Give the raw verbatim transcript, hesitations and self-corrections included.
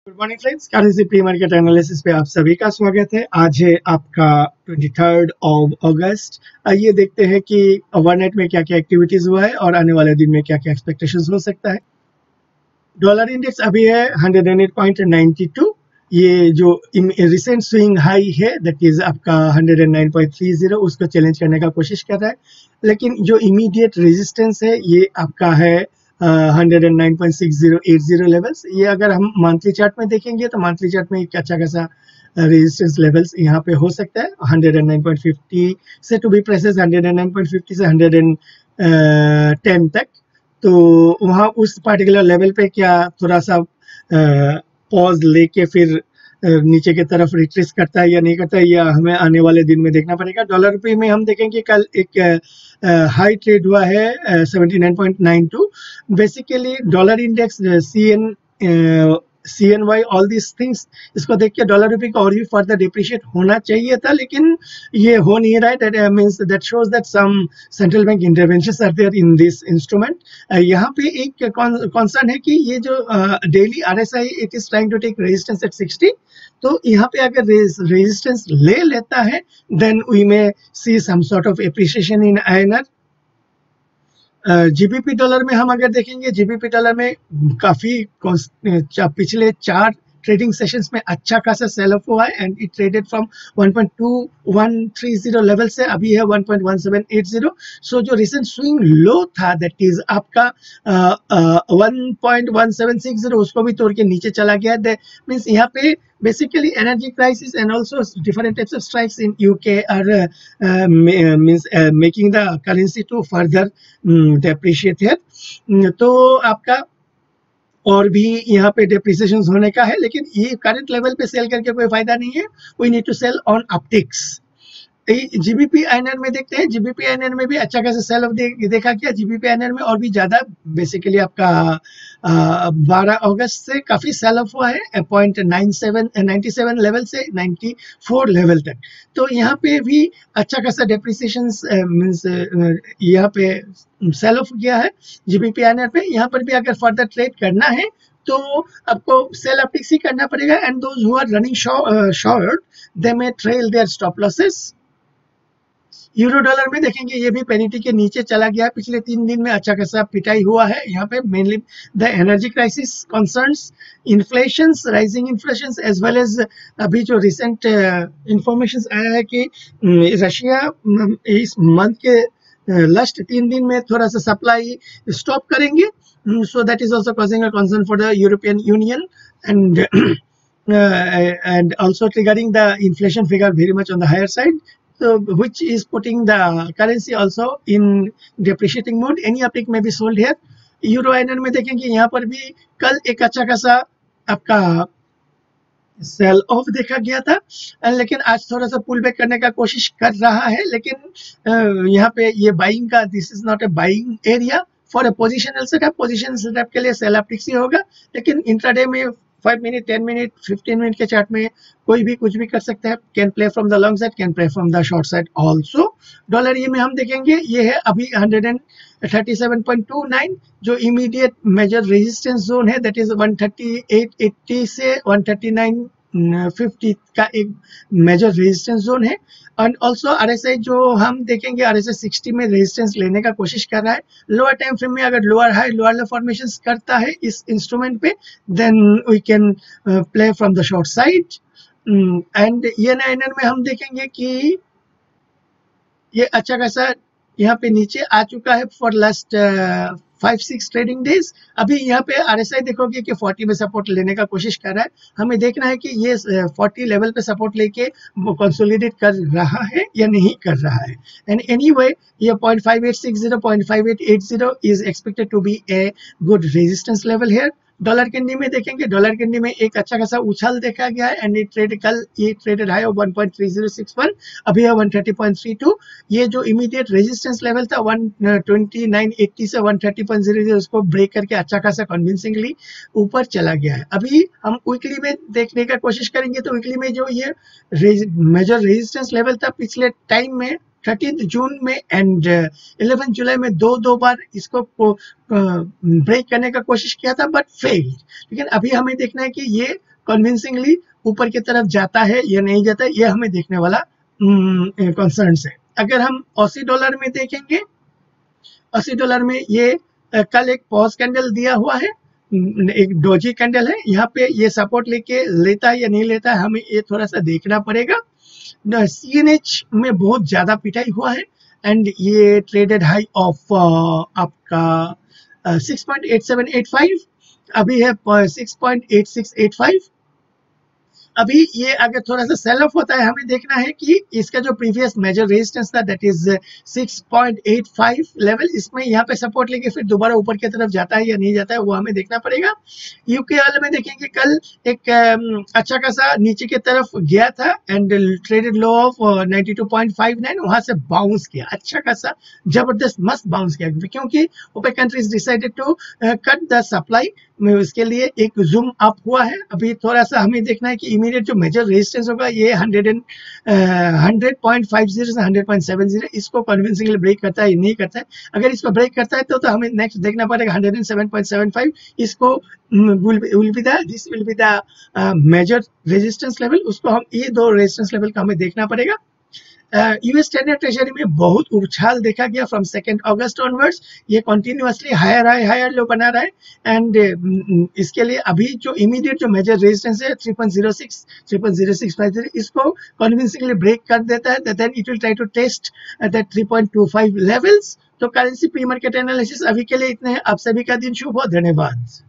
Good morning friends, currency pre market analysis पे आप सभी का स्वागत है। आज है आपका तेईस ऑफ अगस्त। आइए देखते हैं कि ओवरनाइट में क्या क्या एक्टिविटीज हुआ है और आने वाले दिन में क्या क्या एक्सपेक्टेशंस हो सकता है। डॉलर इंडेक्स अभी है एक सौ आठ पॉइंट नौ दो। ये जो रिसेंट स्विंग हाई है दैट इज आपका एक सौ नौ पॉइंट तीस, उसको चैलेंज करने का कोशिश कर रहा है, लेकिन जो इमीडिएट रेजिस्टेंस है ये आपका है एक सौ नौ पॉइंट छह ज़ीरो अस्सी लेवल्स। ये अगर हम मंथली चार्ट में देखेंगे तो मंथली चार्ट में एक अच्छा खासा रेजिस्टेंस लेवल्स यहाँ पे हो सकता है एक सौ नौ पॉइंट पचास से, टू बी प्रेसाइज एक सौ नौ पॉइंट पचास से एक सौ दस तक। तो वहाँ उस पार्टिकुलर लेवल पे क्या थोड़ा सा पॉज लेके फिर नीचे की तरफ रिट्रेस करता है या नहीं करता है, या हमें आने वाले दिन में देखना पड़ेगा। डॉलर रुपये में हम देखेंगे कल एक हाई ट्रेड हुआ है उन्यासी पॉइंट नौ दो। Basically dollar index C N C N Y all this things, इसको देख के डॉलर रुपये का और भी फर्दर डिप्रिशिएट होना चाहिए था, लेकिन ये हो नहीं रहा है। That means that shows that some central bank interventions are there in this instrument. यहाँ पे एक कंसर्न है कि ये जो daily RSI it is trying to take resistance at sixty, तो यहाँ पे अगर रेजिस्टेंस ले लेता है then we may see some sort of appreciation in INR. GBP dollar में हम अगर देखेंगे, जीबीपी डॉलर में काफी पिछले चार ट्रेडिंग सेशंस में अच्छा खासा सेल ऑफ हुआ है and it traded from one point two one three zero level से अभी है one point one seven eight zero. So जो रिसेंट स्विंग लो था दैट इज आपका one point one seven six zero, उसको भी तोड़ के नीचे चला गया। दैट मींस यहाँ पे basically energy crisis and also different types of strikes in U K are uh, uh, means uh, making the currency to further um, depreciate here. तो आपका और भी यहाँ पे डेप्रिसिएशन होने का है, लेकिन ये करंट लेवल पे सेल करके कोई फायदा नहीं है। We need to sell on upticks. GBP INR में देखते हैं, जीबीपी आईएनआर में भी अच्छा खासा सेल ऑफ दे, देखा गया। जीबीपी आईएनआर में और भी ज्यादा बेसिकली आपका बारह अगस्त से काफी सेल ऑफ हुआ है point nine seven ninety seven level से नाइन्टी फोर लेवल तक। तो यहाँ पे भी अच्छा खासा डेप्रिसिएशन मींस यहाँ पे सेल ऑफ गया है जीबीपी आईएनआर पे। यहाँ पर भी अगर फर्दर ट्रेड करना है तो आपको सेल अपटिक्स ही करना पड़ेगा and those who are running short they may trail their stop losses. Euro dollar में देखेंगे ये भी पेनिटी के नीचे चला गया। पिछले तीन दिन में अच्छा खासा पिटाई हुआ है यहाँ पे। Mainly the energy crisis concerns, inflations, rising inflations as well as अभी जो रिसेंट इंफॉर्मेशन आया है कि रशिया इस मंथ के लास्ट तीन दिन में थोड़ा सा सप्लाई स्टॉप करेंगे। So that is also causing a concern for the European Union and and also triggering the inflation figure very much on the higher side, so which is putting the currency also in depreciating mode. Any uptick may be sold here. Euro INR में देखेंगे यहाँ पर भी कल एक अच्छा खासा आपका सेल ऑफ देखा गया था, लेकिन आज थोड़ा सा पुल बैक करने का कोशिश कर रहा है। लेकिन यहाँ पे ये बाइंग का, this is not a buying area for a positional setup. Positional setup के लिए सेल अपटिक्स ही होगा, लेकिन इंट्राडे में five minute, ten minute, fifteen minute के चार्ट में कोई भी कुछ भी कर सकता है। Can play from the long side, can play from the short side also. Dollar ये में हम देखेंगे ये है अभी एक सौ सैंतीस पॉइंट दो नौ, जो इमीडिएट मेजर रेजिस्टेंस जोन है that is one thirty eight eighty से वन थर्टी नाइन फिफ्टी का एक मेजर रेजिस्टेंस जोन है। एंड ऑल्सो आरएसआई जो हम देखेंगे, आरएसआई सिक्सटी में रेजिस्टेंस लेने का कोशिश कर रहा है। लोअर टाइम फ्रेम में अगर lower high lower low formations करता है इस इंस्ट्रूमेंट पे then we can play from the short side. And yen INR में हम देखेंगे कि ये अच्छा खासा यहाँ पे नीचे आ चुका है for last five six trading days. अभी यहाँ पे आरएसआई देखोगे कि फोर्टी में सपोर्ट लेने का कोशिश कर रहा है। हमें देखना है कि ये फोर्टी लेवल पे सपोर्ट लेके वो कंसोलिडेट कर रहा है या नहीं कर रहा है। एंड एनीवे ये point five eight six zero, point five eight eight zero is expected to be a good resistance level here. Dollar कैंडी में देखेंगे, डॉलर कैंडी में एक अच्छा खासा उछाल देखा गया है एंड ये ट्रेड कल ये traded high one point three zero six one, अभी है one thirty point three two. ये जो इमीडिएट रेजिस्टेंस लेवल था वन ट्वेंटी नाइन एटी से one thirty point zero zero, उसको ब्रेक करके अच्छा खासा कन्विंसिंगली ऊपर चला गया है। अभी हम वीकली में देखने का कोशिश करेंगे तो वीकली में जो ये मेजर रेजिस्टेंस लेवल था पिछले टाइम में थर्टीन जून में एंड इलेवन जुलाई में दो दो बार इसको ब्रेक करने का कोशिश किया था बट फेल। लेकिन अभी हमें देखना है कि ये कन्विंसिंगली ऊपर की तरफ जाता है या नहीं जाता है, ये हमें देखने वाला कंसर्न है। अगर हम ऑसी डॉलर में देखेंगे, अस्सी डॉलर में ये uh, कल एक पॉज कैंडल दिया हुआ है, एक डोजी कैंडल है, यहाँ पे ये सपोर्ट लेके लेता है या नहीं लेता है, हमें ये थोड़ा सा देखना पड़ेगा। सीएनएच में बहुत ज्यादा पिटाई हुआ है एंड ये ट्रेडेड हाई ऑफ आपका six point eight seven eight five, अभी है six point eight six eight five. अभी ये अगर थोड़ा सा सेल ऑफ होता है, हमें देखना है कि इसका जो प्रीवियस मेजर रेजिस्टेंस था that is six point eight five level, इसमें यहाँ पे सपोर्ट लेके फिर दोबारा ऊपर की तरफ जाता है या नहीं जाता है, वो हमें देखना पड़ेगा। यूके वाले में देखेंगे कल एक अच्छा खासा नीचे की तरफ गया था and traded low of ninety two point five nine, वहां से बाउंस किया, अच्छा खासा जबरदस्त मस्त बाउंस किया, क्योंकि OPEC countries decided to cut the supply में, उसके लिए एक जूम अप हुआ है। अभी थोड़ा सा हमें देखना है कि इमीडिएट जो मेजर रेजिस्टेंस होगा ये hundred and hundred point five zero से हंड्रेड पॉइंट सेवन जीरो, इसको कन्विंसिंगली ब्रेक करता है या नहीं करता है। अगर इसको ब्रेक करता है तो, तो हमें नेक्स्ट देखना पड़ेगा hundred and seven point seven five, इसको will be the this will be the major resistance level, उसको हम ये दो रेजिस्टेंस लेवल का हमें देखना पड़ेगा। यूएस टेन ईयर ट्रेजरी में बहुत उछाल देखा गया फ्रॉम सेकेंड अगस्त ऑनवर्ड्स, ये continuously higher high higher low बना रहा है एंड uh, इसके लिए अभी जो इमीडिएट जो मेजर रेजिस्टेंस है three point zero six three point zero six five zero, इसको कन्विंसिंगली ब्रेक कर देता है then it will try to test that three point two five levels. तो करेंसी प्री मार्केट एनालिसिस अभी के लिए इतने हैं। आप सभी का दिन शुभ हो, धन्यवाद।